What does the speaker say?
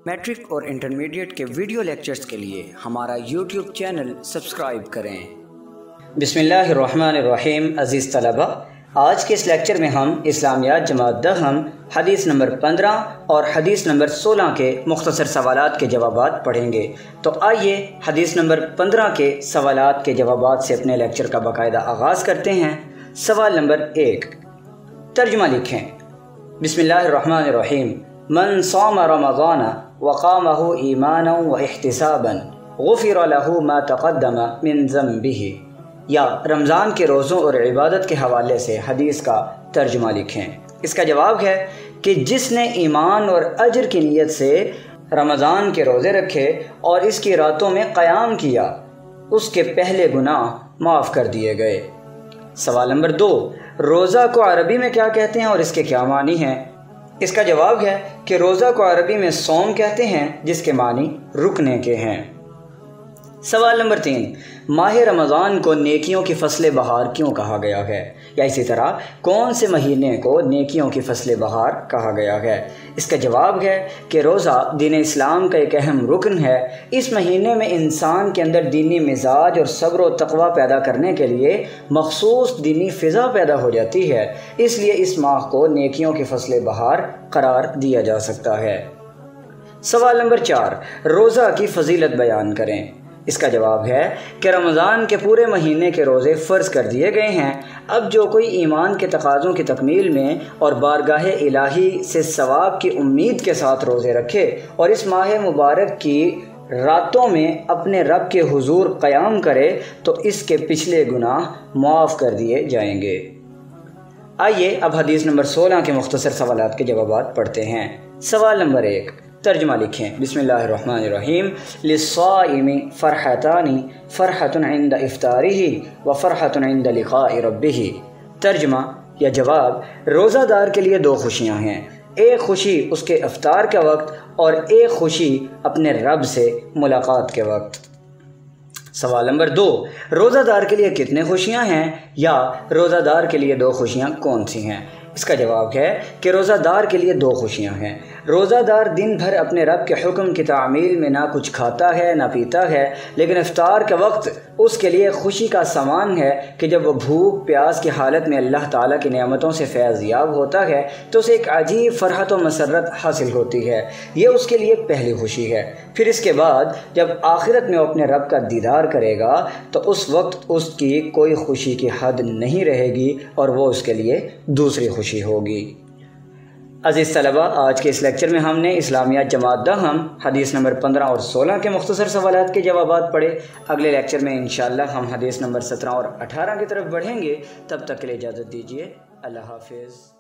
Matric اور intermediate کے video lectures کے لیے ہمارا یوٹیوب چینل سبسکرائب کریں۔ بسم اللہ الرحمن الرحیم۔ عزیز طلبہ، آج کے اس لیکچر میں ہم اسلامیات جماعت دہم حدیث نمبر 15 اور حدیث نمبر 16 کے مختصر سوالات کے جوابات پڑھیں گے۔ تو آئیے حدیث نمبر 15 کے سوالات کے جوابات سے اپنے لیکچر کا باقاعدہ آغاز کرتے ہیں۔ سوال نمبر 1، ترجمہ لکھیں۔ بسم اللہ الرحمن الرحیم۔ من صام رمضان وقامہ ایمانا واحتسابا غفر له ما تقدم من ذنبہ، یا رمضان کے روزوں اور عبادت کے حوالے سے حدیث کا ترجمہ لکھیں۔ اس کا جواب ہے کہ جس نے ایمان اور اجر کی نیت سے رمضان کے روزے رکھے اور اس کی راتوں میں قیام کیا، اس کے پہلے گناہ معاف کر دیے گئے۔ سوال نمبر 2، روزہ کو عربی میں کیا کہتے ہیں اور اس کے کیا معنی ہیں؟ اس کا جواب ہے کہ روزہ کو عربی میں صوم کہتے ہیں، جس کے معنی رکنے کے ہیں۔ سوال نمبر 3، ماہ رمضان کو نیکیوں کی فصل بہار کیوں کہا گیا ہے؟ یا اسی طرح کون سے مہینے کو نیکیوں کی فصل بہار کہا گیا ہے؟ اس کا جواب ہے کہ روزہ دین اسلام کا ایک اہم رکن ہے۔ اس مہینے میں انسان کے اندر دینی مزاج اور صبر و تقوی پیدا کرنے کے لیے مخصوص دینی فضا پیدا ہو جاتی ہے، اس لیے اس ماہ کو نیکیوں کی فصل بہار قرار دیا جا سکتا ہے۔ سوال نمبر 4، روزہ کی فضیلت بیان کریں۔ اس کا جواب ہے کہ رمضان کے پورے مہینے کے روزے فرض کر دیے گئے ہیں۔ اب جو کوئی ایمان کے تقاضوں کی تکمیل میں اور بارگاہ الہی سے ثواب کی امید کے ساتھ روزے رکھے اور اس ماہ مبارک کی راتوں میں اپنے رب کے حضور قیام کرے تو اس کے پچھلے گناہ معاف کر دیے جائیں گے۔ آئیے اب حدیث نمبر 16 کے مختصر سوالات کے جوابات پڑھتے ہیں۔ سوال نمبر 1، ترجمہ لکھیں۔ بسم اللہ الرحمن الرحیم۔ للصائم فرحتان، فرحۃ عند افطارہ وفرحۃ عند لقاء ربہ۔ ترجمہ یا جواب، روزہ دار کے لیے 2 خوشیاں ہیں، ایک خوشی اس کے افطار کے وقت اور ایک خوشی اپنے رب سے ملاقات کے وقت۔ سوال نمبر 2، روزہ دار کے لیے کتنے خوشیاں ہیں، یا روزہ دار کے لیے 2 خوشیاں کون سی ہیں؟ اس کا جواب ہے کہ روزہ دار کے لیے 2 خوشیاں ہیں۔ روزہ دار دن بھر اپنے رب کے حکم کی تعمیل میں نہ کچھ کھاتا ہے نہ پیتا ہے، لیکن افطار کے وقت اس کے لیے خوشی کا سامان ہے کہ جب وہ بھوک پیاس کی حالت میں اللہ تعالیٰ کی نعمتوں سے فیض یاب ہوتا ہے تو اسے ایک عجیب فرحت و مسرت حاصل ہوتی ہے۔ یہ اس کے لیے پہلی خوشی ہے۔ پھر اس کے بعد جب آخرت میں وہ اپنے رب کا دیدار کرے گا تو اس وقت اس کی کوئی خوشی کی حد نہیں رہے گی اور وہ اس کے لیے دوسری خوشی ہوگی۔ عزیز طلبہ، آج کے اس لیکچر میں ہم نے اسلامیات جماعت دہم حدیث نمبر 15 اور 16 کے مختصر سوالات کے جوابات پڑھے۔ اگلے لیکچر میں انشاءاللہ ہم حدیث نمبر 17 اور 18 کی طرف بڑھیں گے۔ تب تک کے لیے اجازت دیجیے۔ اللہ حافظ۔